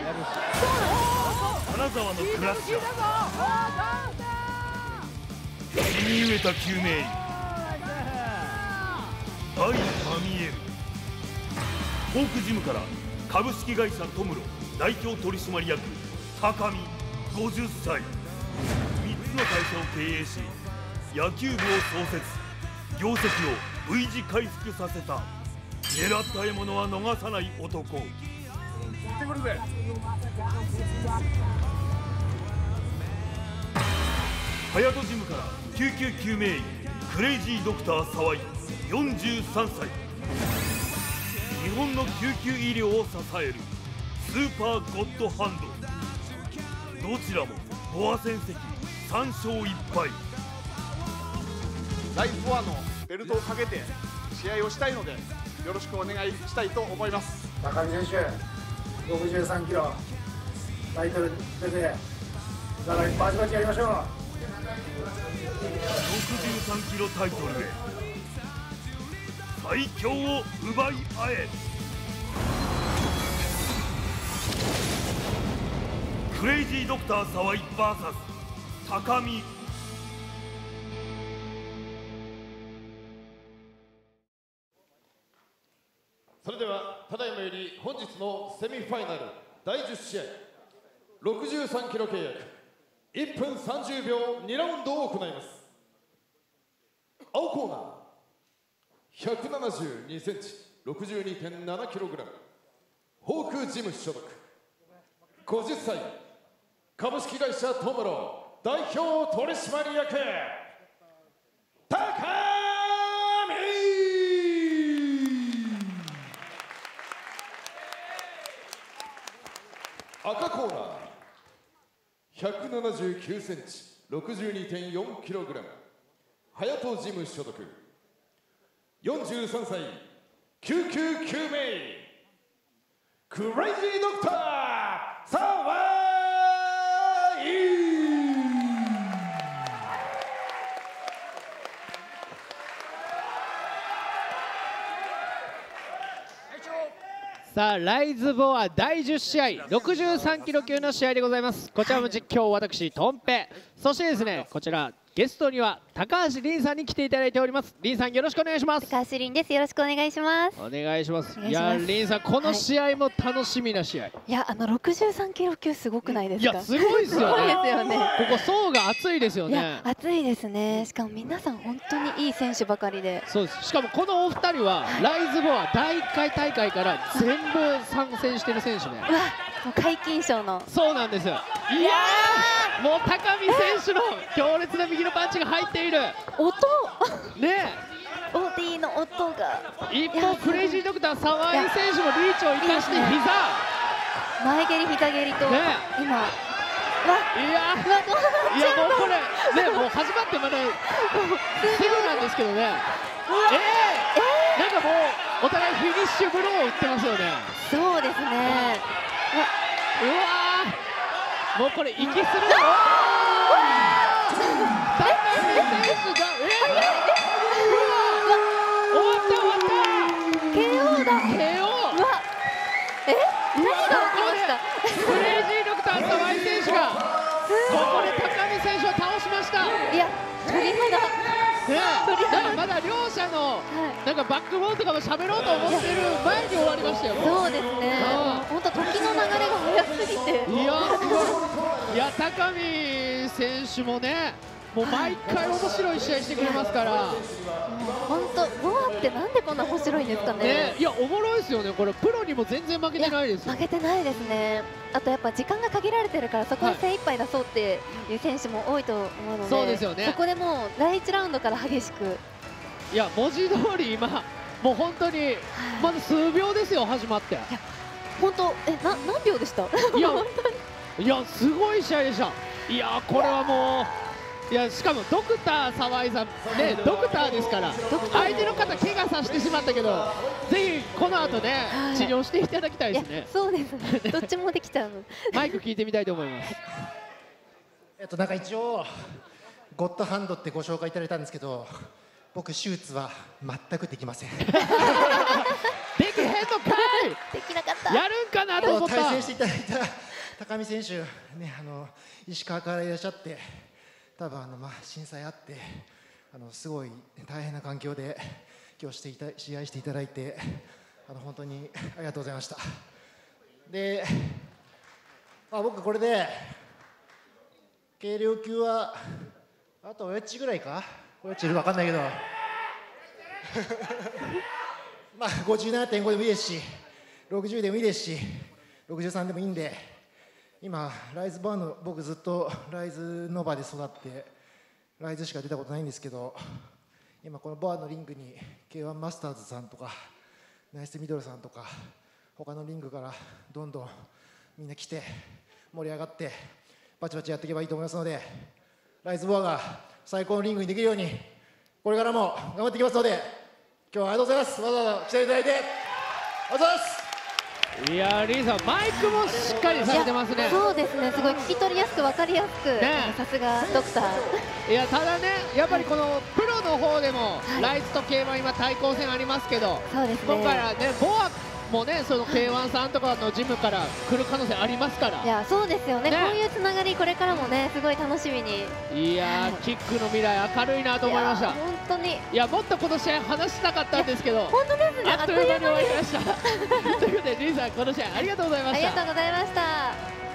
金沢のクラッシャー、血に飢えた救命医大タミエル、フォークジムから株式会社トムロ代表取締役高見50歳、3つの会社を経営し野球部を創設、業績を V 字回復させた。狙った獲物は逃さない男。行ってくるぜ。隼人ジムから救急救命医クレイジードクター沢井43歳、日本の救急医療を支えるスーパーゴッドハンド。どちらもボア戦績3勝1敗。 ライフ4のベルトをかけて試合をしたいのでよろしくお願いしたいと思います。 高見選手、63キロタイトル出て、お互いバチバチやりましょう。 63キロタイトルへ最強を奪い合え。クレイジードクター沢井 VS 高見。 それではただいまより本日のセミファイナル第10試合63キロ契約1分30秒2ラウンドを行います。青コーナー172センチ 62.7 キログラム、ホークジム所属50歳、株式会社トムロ代表取締役高見。赤コーナー179センチ 62.4 キログラム、隼人ジム所属43歳、救急救命医クレイジードクター沢井。 さあライズボア第10試合63キロ級の試合でございます。こちらも実況私トンペ、そしてですねこちらゲストには高橋凛さんに来ていただいております。凛さんよろしくお願いします。 高橋凛です。よろしくお願いします。 お願いします。いや凛さんこの試合も楽しみな試合。いや63キロ級すごくないですか。 いやすごいですよね。 そうですよね。 ここ層が厚いですよね。 厚いですね。しかも皆さん本当にいい選手ばかりで。 そうです。しかもこのお二人はライズボア第1回大会から全部参戦してる選手ね。 うわもう皆勤賞の。 そうなんですよ。いやーもう高見選手の強烈な右のパンチが入っている。 音ねボディの音が。 一方クレイジードクター沢井選手もリーチを生かして膝前蹴り膝蹴りと今いやもうこれねもう始まってまだすぐなんですけどね。なんかもうお互いフィニッシュブローを打ってますよね。 そうですね。 うわーもうこれ息するの。高見選手が終わった KO だ。 KO。 うわ何が起きました。 クレイジードクター沢井選手がここで高見選手を倒しました。 いや鳥肌。 なんかまだ両者のなんかバックボーンとかも喋ろうと思ってる前に終わりましたよ。 そうですね。本当時の流れが早すぎて。 いやすごい。いや高見選手もねもう毎回面白い試合してくれますから。 本当ボアってなんでこんな面白いんですかね。 いやおもろいですよね。これプロにも全然負けてないですよ。 負けてないですね。あとやっぱ時間が限られてるからそこで精一杯出そうっていう選手も多いと思うので、 そうですよね。 そこでもう第1ラウンドから激しく。 いや文字通り今もう本当にまだ数秒ですよ始まって。いや本当何秒でした。 いやすごい試合でした。いやこれはもういやしかもドクター沢井さんねドクターですから相手の方怪我させてしまったけどぜひこの後ね治療していただきたいですね。 そうですね。どっちもできちゃうの。 マイク聞いてみたいと思います。 なんか一応ゴッドハンドってご紹介いただいたんですけど僕手術は全くできません。 できけへんのかい。 できなかった。 やるんかなと思った。 対戦していただいた高見選手、ね、石川からいらっしゃって、多分震災あって、すごい大変な環境で今日試合していただいて、本当にありがとうございました。で、僕これで軽量級はあとおやっちぐらいか、おやっちいるか分かんないけど57.5 でもいいですし、60でもいいですし、63でもいいんで、今ライズバーの、僕ずっとライズの場で育ってライズしか出たことないんですけど、今このバーのリングに K1 マスターズさんとかナイスミドルさんとか他のリングからどんどんみんな来て盛り上がってバチバチやっていけばいいと思いますので、ライズバーが最高のリングにできるようにこれからも頑張っていきますので、今日はありがとうございます。わざわざ来ていただいてありがとうございます。 いやリーさん、マイクもしっかりされてますね。 そうですね、すごい聞き取りやすく分かりやすく、さすがドクター。 いやただね、やっぱりこのプロの方でも、ライズと K1 今対抗戦ありますけど、 そうですね、 今回はねボアもね、その K1 さんとかのジムから来る可能性ありますから。 いやそうですよね、こういうつながりこれからもねすごい楽しみに。 いやキックの未来明るいなと思いました。 本当に。 いやもっとこの試合話したかったんですけど、 本当ですね、 あっという間に終わりましたということでリーさん、この試合ありがとうございました。 ありがとうございました。